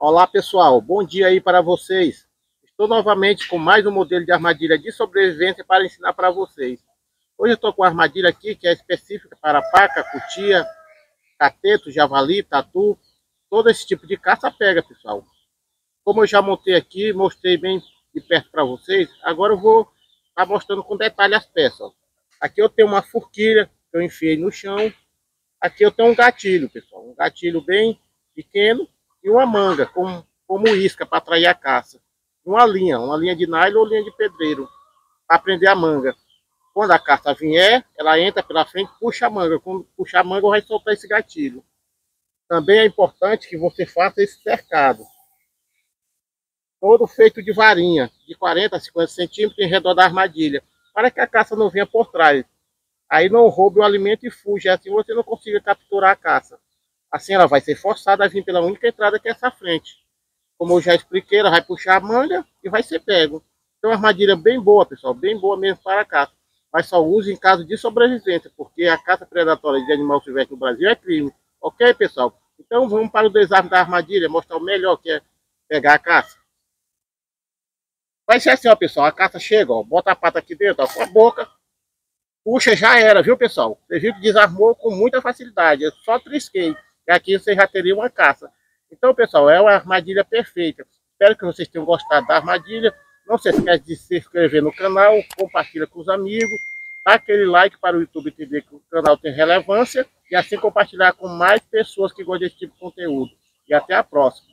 Olá pessoal, bom dia aí para vocês. Estou novamente com mais um modelo de armadilha de sobrevivência para ensinar para vocês. Hoje eu estou com uma armadilha aqui que é específica para paca, cutia, cateto, javali, tatu. Todo esse tipo de caça pega, pessoal. Como eu já montei aqui, mostrei bem de perto para vocês, agora eu vou estar mostrando com detalhe as peças. Aqui eu tenho uma forquilha que eu enfiei no chão. Aqui eu tenho um gatilho, pessoal. Um gatilho bem pequeno e uma manga como isca para atrair a caça. Uma linha de nylon ou linha de pedreiro para prender a manga. Quando a caça vier, ela entra pela frente, puxa a manga. Quando puxar a manga, vai soltar esse gatilho. Também é importante que você faça esse cercado. Todo feito de varinha, de 40 a 50 centímetros em redor da armadilha, para que a caça não venha por trás. Aí não roube o alimento e fuja, assim você não consiga capturar a caça. Assim ela vai ser forçada a vir pela única entrada que é essa frente. Como eu já expliquei, ela vai puxar a manga e vai ser pego. Então é uma armadilha bem boa, pessoal, bem boa mesmo para a caça. Mas só use em caso de sobrevivência, porque a caça predatória de animal silvestre no Brasil é crime. Ok, pessoal? Então vamos para o desarme da armadilha, mostrar o melhor que é pegar a caça. Vai ser assim, ó, pessoal, a caça chega, ó, bota a pata aqui dentro, ó, com a boca, puxa, já era, viu, pessoal? Você viu que desarmou com muita facilidade. Eu só trisquei. E aqui você já teria uma caça. Então, pessoal, é uma armadilha perfeita. Espero que vocês tenham gostado da armadilha. Não se esqueça de se inscrever no canal, compartilha com os amigos, dá aquele like para o YouTube entender que o canal tem relevância e assim compartilhar com mais pessoas que gostam desse tipo de conteúdo. E até a próxima.